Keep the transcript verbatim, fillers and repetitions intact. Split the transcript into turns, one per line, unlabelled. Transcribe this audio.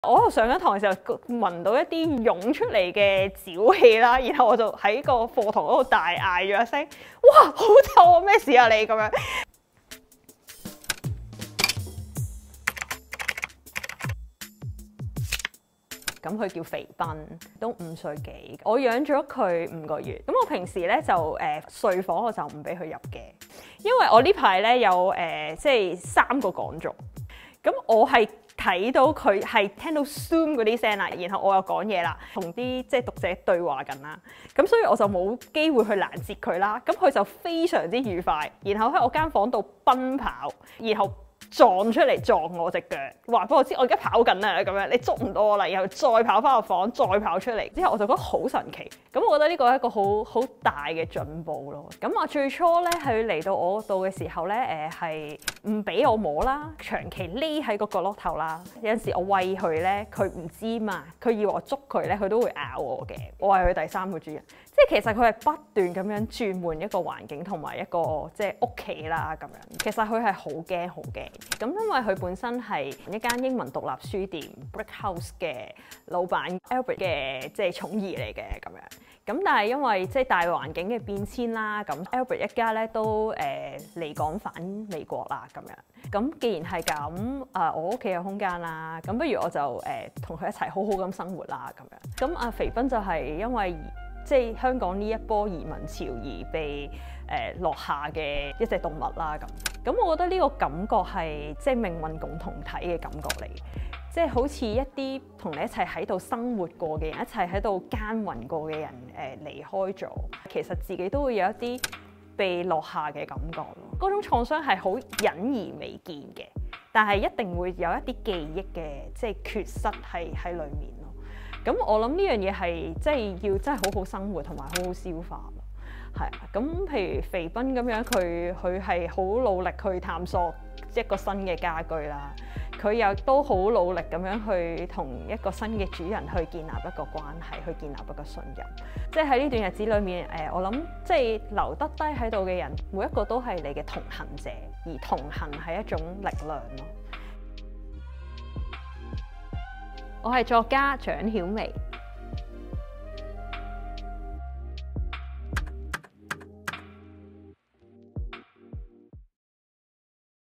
我上緊堂嘅時候聞到一啲湧出嚟嘅沼氣啦，然後我就喺個課堂嗰度大嗌咗一聲：哇，好臭啊！咩事啊你咁樣？咁佢叫肥斌，都五歲幾。我養咗佢五個月。咁我平時咧就誒、呃、睡房我就唔俾佢入嘅，因為我呢排咧有誒、呃、即係三個講座。咁我係睇到佢係聽到 Zoom 嗰啲聲啦，然後我又講嘢啦，同啲即係讀者對話緊啦。咁所以我就冇機會去攔截佢啦。咁佢就非常之愉快，然後喺我間房度奔跑，然後撞出嚟撞我隻腳，話俾我知我而家跑緊啊咁樣，你捉唔到我啦，然後再跑翻入房，再跑出嚟，之後我就覺得好神奇。咁我覺得呢個係一個好好大嘅進步咯。咁我最初咧佢嚟到我度嘅時候咧，誒係唔俾我摸啦，長期匿喺個角落頭啦。有陣時我餵佢咧，佢唔知嘛，佢以為我捉佢咧，佢都會咬我嘅。我係佢第三個主人，即係其實佢係不斷咁樣轉換一個環境同埋一個即係屋企啦咁樣。其實佢係好驚好驚。咁因為佢本身係一間英文獨立書店 Brick House 嘅老闆 Albert 嘅即係寵兒嚟嘅咁樣。咁但係因為即係大環境嘅變遷啦，咁 Albert 一家咧都誒離港返美國啦咁樣。咁既然係咁，啊我屋企有空間啦，咁不如我就誒同佢一齊好好咁生活啦咁樣。咁阿肥斌就係因為即係香港呢一波移民潮而被誒、呃、落下嘅一隻動物啦咁。咁我覺得呢個感覺係即係命運共同體嘅感覺嚟，即係好似一啲同你一齊喺度生活過嘅人，一齊喺度耕耘過嘅人誒、呃、離開咗，其實自己都會有一啲被落下嘅感覺咯。嗰種創傷係好隱而未見嘅，但係一定會有一啲記憶嘅即係缺失係喺裡面咯。咁我諗呢樣嘢係即係要真係好好生活同埋好好消化。係啊，咁譬如肥斌咁樣，佢佢係好努力去探索一個新嘅家居啦。佢又都好努力咁樣去同一個新嘅主人去建立一個關係，去建立一個信任。即係喺呢段日子裏面，誒我諗即係留得低喺度嘅人，每一個都係你嘅同行者，而同行係一種力量咯。我係作家蔣曉薇。